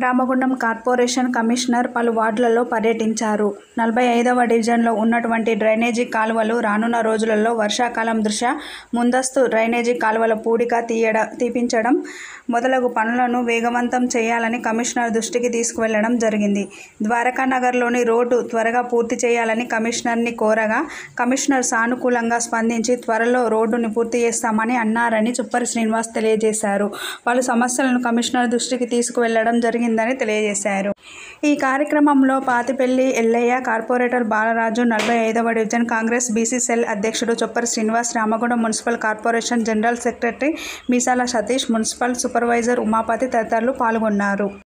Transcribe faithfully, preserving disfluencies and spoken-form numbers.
Ramagundam corporation commissioner పలు వార్డులలో పర్యటించారు. నలభై ఐదవ డివిజన్లో ఉన్నటువంటి డ్రైనేజీ కాలువలు రానున్న రోజులలో వర్షాకాలం దృష్ట్యా ముందస్తు డ్రైనేజీ కాలువల పూడిక తీయడ తీపించడం మొదలగు పనులను వేగవంతం చేయాలని కమిషనర్ దృష్టికి తీసుకువెళ్లడం జరిగింది. ద్వారకానగర్లోని రోడ్డు త్వరగా పూర్తి చేయాలని కమిషనర్ని కోరగా కమిషనర్ సానుకూలంగా స్పందించి త్వరలో రోడ్డుని పూర్తి చేస్తామని అన్నారని చుప్పరి శ్రీనివాస్ తెలియజేశారు. పలు సమస్యలను కమిషనర్ దృష్టికి తీసుకువెళ్లడం జరిగిందని తెలియజేశారు. ఈ కార్యక్రమంలో పాతిపెల్లి ఎల్లయ్య, కార్పొరేటర్ బాలరాజు, నలభై ఐదవ డివిజన్ కాంగ్రెస్ బీసీ సెల్ అధ్యక్షుడు Chuppari Srinivas, Ramagundam municipal corporation general secretary Meesala Satish, municipal supervisor Umapathi తదితరులు పాల్గొన్నారు.